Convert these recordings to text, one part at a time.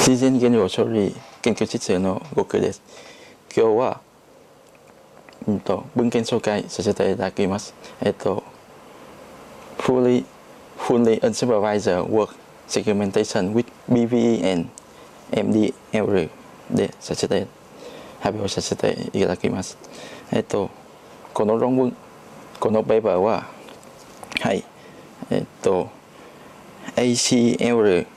自然言語処理研究室の極です。今日は、文献紹介させていただきます。fully unsupervised work segmentation with BVE and MDL でさせて発表させていただきます。この論文、このペーパーは、はい、ACL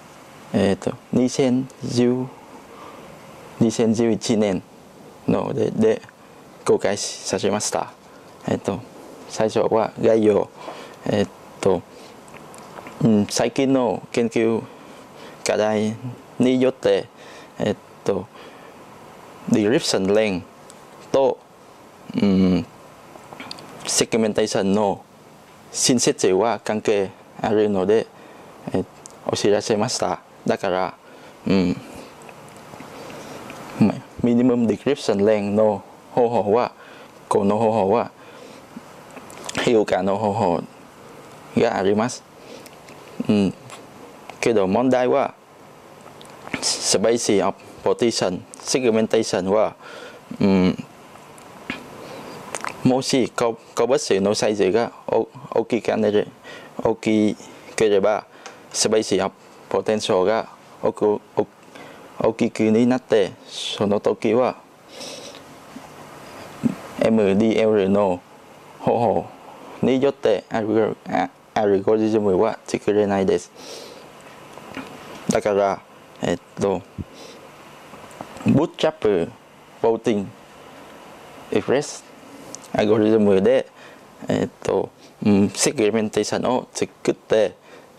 2011年ので公開させました。最初は概要、最近の研究課題によって、description length と、segmentation の親切は関係あるので、お知らせました。だから、minimum description length の方法は、この方法は評価の方法があります。けど問題は、space of partition segmentation は、もし個物のサイズが大きければ、space of potential が大きくになって、その時は MDL の方法によってアルゴリズムは作れないです。だから、Bootstrap voting express アルゴリズムで、セグメンテーションを作って、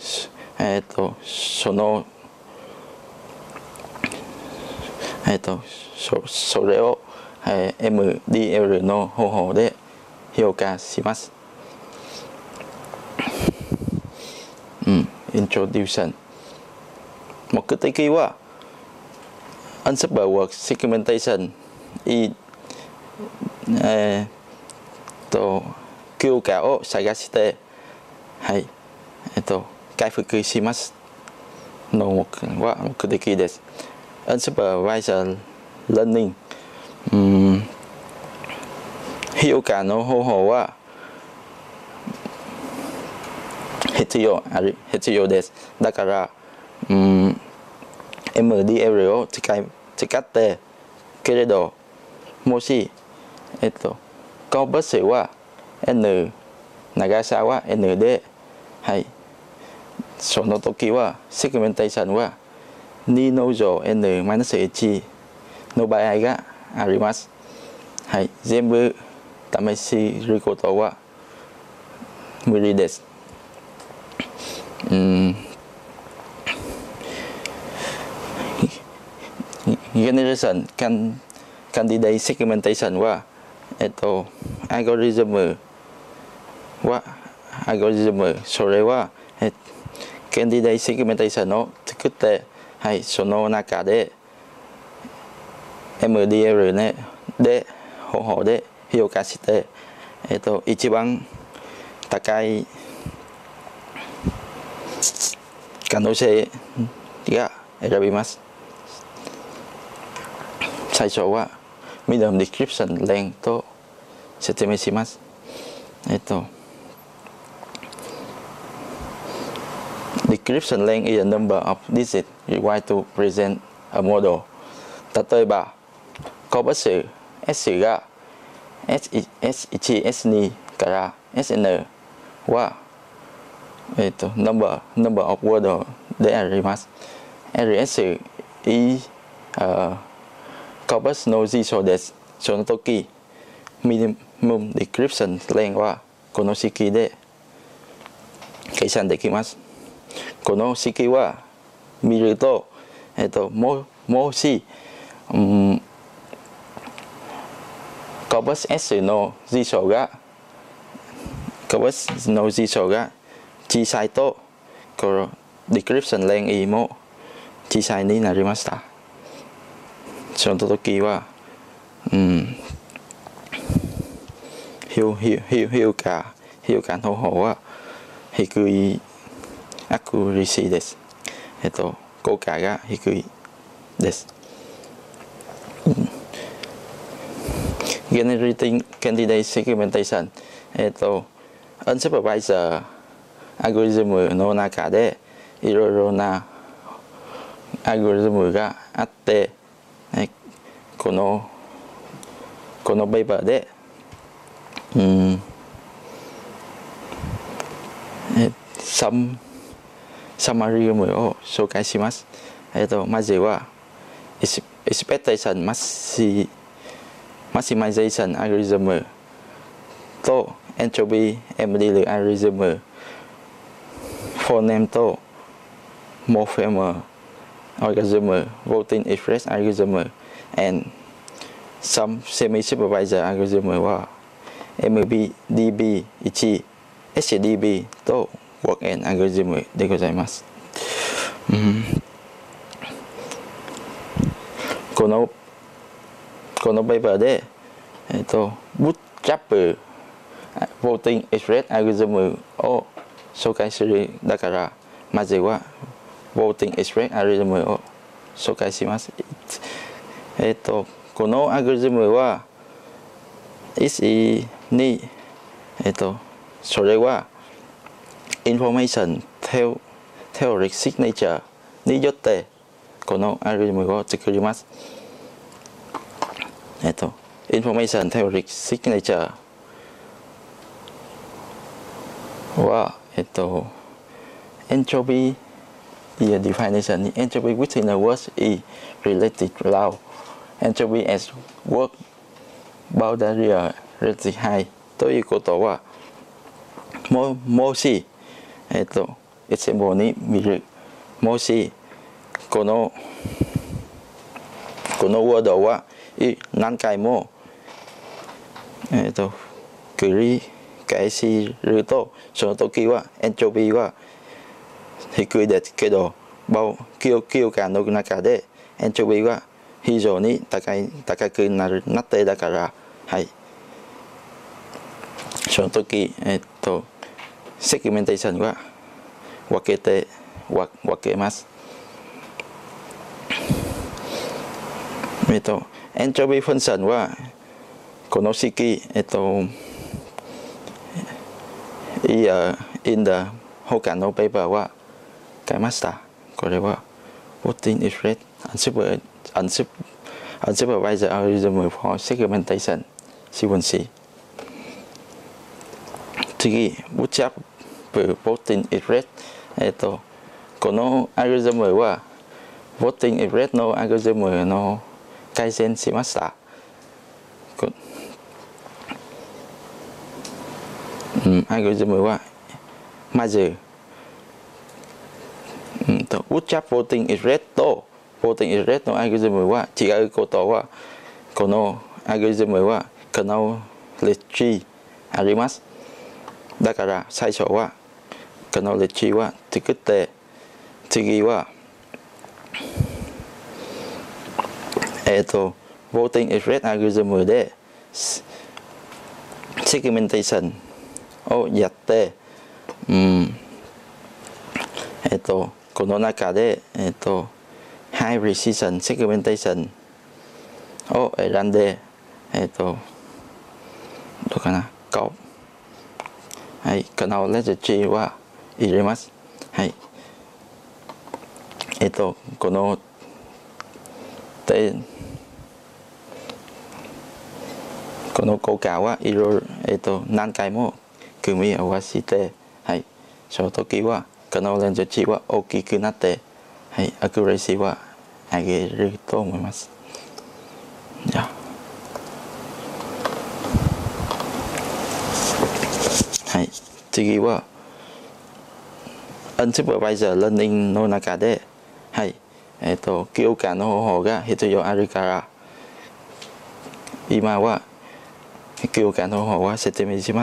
それを、MDL の方法で評価します。Introduction 目的は Unsupervised Work Segmentation 休暇を探して、はい、回復しますのは目的です。Unsupervised Learning、評価の方法は必要です。だから、MDL を使ってけれど、もし、個物は N、長さは N で、はい、その時は、セグメンテーションは2の乗 N-1 の場合があります。はい、全部試しることは無理です。Generation Candidate Segmentation は、アルゴリズム、それは、Candidate Segmentation を作って、はい、その中で、MDL で方法で評価して、一番高い可能性が選びます。最初は Minimum Description Length と説明します。Description length is a number of digits required to present a model。例えば、個物 S が S1、S2 から SN は、number of words であります。LS 個物の辞書です。その時、Minimum Description Length はこの式で計算できます。この式は見ると、もし、個物 S の辞書が小さいと、この Description Length も小さいになりました。その時は、評価の方は低いアクュレシーです。効果が低いです。Generating candidate segmentation、unsupervised アルゴリズムの中でいろいろなアルゴリズムがあって、このペーパーで、サマリウムを紹介します。まずはExpectation Maximization アルゴリズムと Entropy MD アルゴリズム、Phoneme と Morphemer algorithm, voting express algorithm, and some semi-supervisor algorithm は MDB 1、HDB と work-end algorithm でございます。このペーパーで、Bootstrap voting express algorithm を紹介する。だからまずはvoting express アルゴリズムを紹介します。このアルゴリズムは SE に、それは information theoretic signature によってこのアルゴリズムを作ります。information theoretic signature はentropy The definition entropy within a word is related low. Entropy as work boundary relatively high. ということは、もし、example に見る。もし、このワードは何回も、繰り返しると、その時は、エントロピーは低いですけど、記憶の中でエントロピーは非常に高くなってだから、はい。その時、セグメンテーションは分けます。エントロピーファンクションはこの式、in the 他のペーパーは変えました。これは voting express unsupervised algorithm for segmentation sequence。次、Bootstrap voting express。このアルゴリズムは voting express のアルゴリズムの改善しました。アルゴリズムはまずBootstrap voting express と voting express のアルゴリズムは違うことは、このアルゴリズムは可能列あります。だから最初は可能列は作って、次はvoting express アルゴリズムでセグメンテーションをやって、この中で、High Precision Segmentation を選んで、どうかな、はい、可能レジ値は入れます。はい。この効果はいろいろ、何回も組み合わせて、はい、その時は可能レンズ値は大きくなって、はい、アクュレーシーは上げると思います。じゃあ、はい、次は Unsupervised Learning の中で、はい、強化の方法が必要あるから、今は強化の方法は説明します。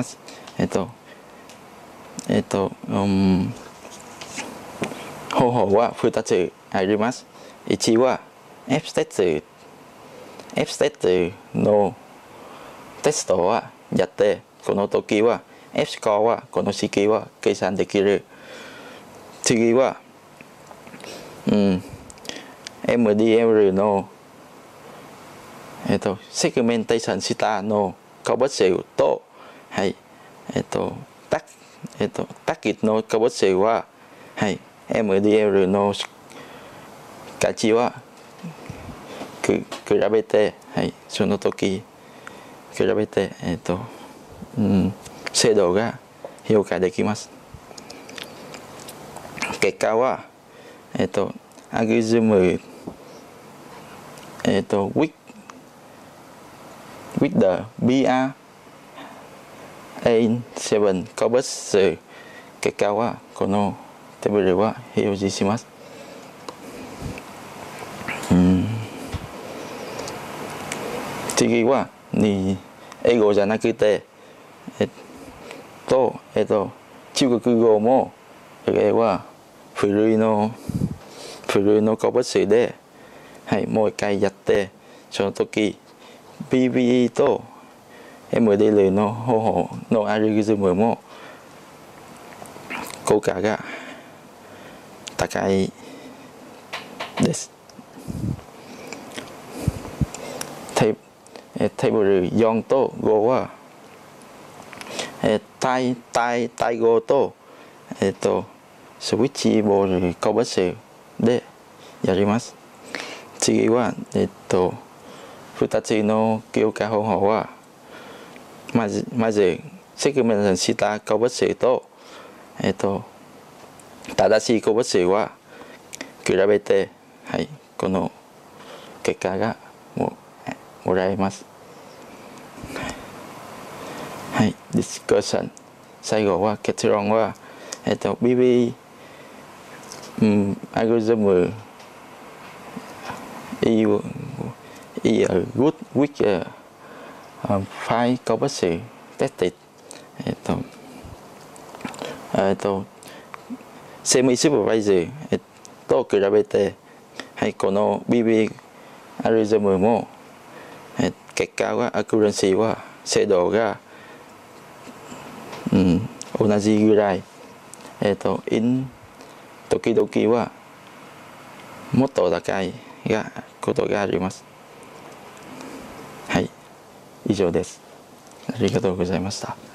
方法は2つあります。1は F ステットのテストはやって、この時は F スコアはこの式は計算できる。次は、 MDL のセグメンテーションしたの化物性と、はい、ターゲットの化物性は、はい、MDL の価値は比べて、はい、その時比べて、精度が評価できます。結果は、アグズム、with the BRA7 化物数結果はこのテーブルは表示します。次は英語じゃなくて、中国語もこれは古いの化物数で、はい、もう一回やって、その時 BBE と MDL の方法のアルゴリズムも効果が高いです。テーブル4と5は対語とスイッチボール化物数でやります。次は2つの強化方法はまずセグメントした化物数と正しい化物数は比べて、はい、この結果がもらえます。はい、ディスカッション。最後は結論は、BB、アルゴリズムgood with 5 化物数 tested。セミスーパーバイザーと比べて、はい、この BB アルゴリズムも結果はアクュレンシーは精度が、同じぐらい、時々はもっと高いことがあります。はい、以上です。ありがとうございました。